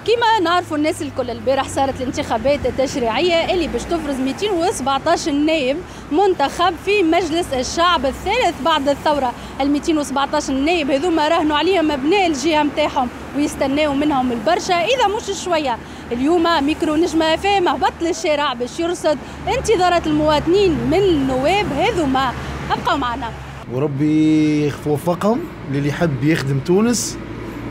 كما نعرفوا الناس الكل البارح صارت الانتخابات التشريعيه اللي باش تفرز 217 نائب منتخب في مجلس الشعب الثالث بعد الثوره. ال 217 نائب هذوما راهنوا عليهم ابناء الجهه نتاعهم ويستناو منهم البرشا اذا مش شويه. اليوم ميكرو نجمه فام هبط للشارع باش يرصد انتظارات المواطنين من النواب هذوما. ابقوا معنا وربي يوفقهم للي يحب يخدم تونس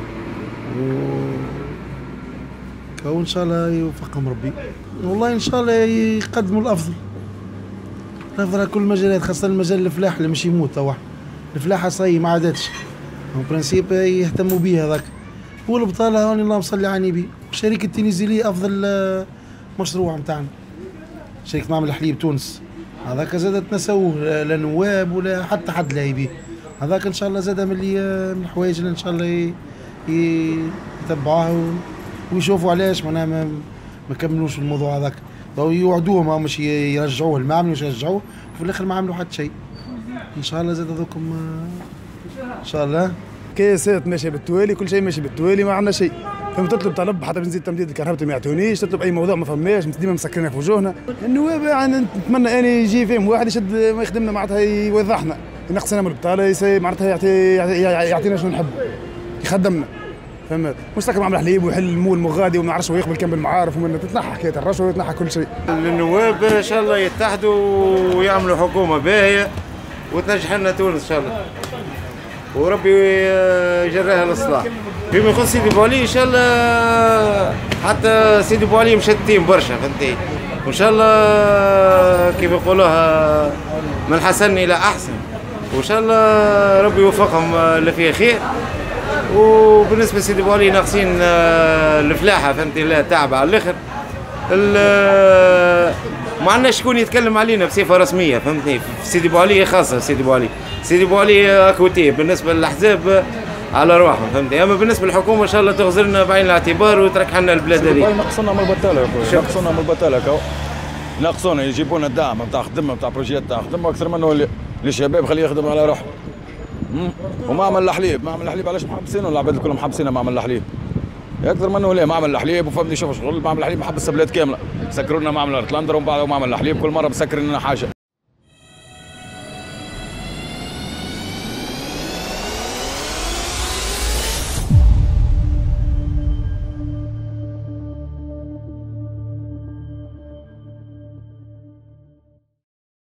وان شاء الله يوفقهم ربي. والله ان شاء الله يقدموا الافضل على كل المجالات، خاصه المجال الفلاح اللي مش يموت توا. الفلاحه صاي ما عادتش برانسيب يهتموا بيه هذاك، والبطاله هوني اللهم صل على النبي. شركه التنزيليه افضل مشروع نتاعنا، شركه معمل الحليب تونس هذاك زاد تنسوه لا نواب ولا حتى حد لا يبيه. هذاك ان شاء الله زاد من الحوايج اللي ان شاء الله يتبعوها ويشوفوا علاش معناها ما كملوش الموضوع هذاك. يوعدوهم مش يرجعوه المعمل مش يرجعوه وفي الاخر ما عملوا حتى شيء. ان شاء الله زاد هذوكم ان شاء الله كيسات ماشيه بالتوالي، كل شيء ماشي بالتوالي، ما عندنا شيء. فما تطلب طلب حتى بنزيد تمديد الكهرباء ما يعطونيش، تطلب اي موضوع ما فماش، ديما مسكرين في وجوهنا. النواب يعني نتمنى اني يجي فيهم واحد يشد ما يخدمنا معناتها يوضحنا، ينقصنا من البطاله، معناتها يعطينا شنو نحب، يخدمنا. فهمت؟ مش ساكن معمل حليب ويحل المول مغادي وما عرفش ويقبل كان بالمعارف ومن تتنحى حكايه الرشوه ويتنحى كل شيء. النواب ان شاء الله يتحدوا ويعملوا حكومه باهيه وتنجح لنا تونس ان شاء الله، وربي يجريها الاصلاح. فيما يخص سيدي بوعلي ان شاء الله، حتى سيدي بوعلي مشتتين برشا فهمتي، وان شاء الله كيف يقولوها من الحسن الى احسن، وان شاء الله ربي يوفقهم اللي فيه خير. وبالنسبه لسيدي بوعلي ناقصين الفلاحه فهمتي، لا تعب على الاخر. ما عندناش شكون يتكلم علينا بصفه رسميه فهمتني، في سيدي بوعلي خاصه سيدي بوعلي اكوتي بالنسبه للاحزاب على روحهم فهمتني، اما بالنسبه للحكومه ان شاء الله تغزرنا بعين الاعتبار وتركح لنا البلاد هذه. ناقصونا من البطاله يا خويا، ناقصونا من البطاله كاو، ناقصونا يجيبوا لنا الدعم نتاع خدمه نتاع بروجيات نتاع خدمه اكثر منه للشباب خليه يخدم على روحه. ومعمل الحليب علاش محبسينه؟ العباد كلهم محبسينه معمل الحليب اكثر منه لا معمل الحليب وفهمني شوف شغل معمل الحليب محبس البلاد كامله. سكروا لنا معمل ارتلاندر ومن بعد معمل الحليب كل مره مسكر لنا حاجه.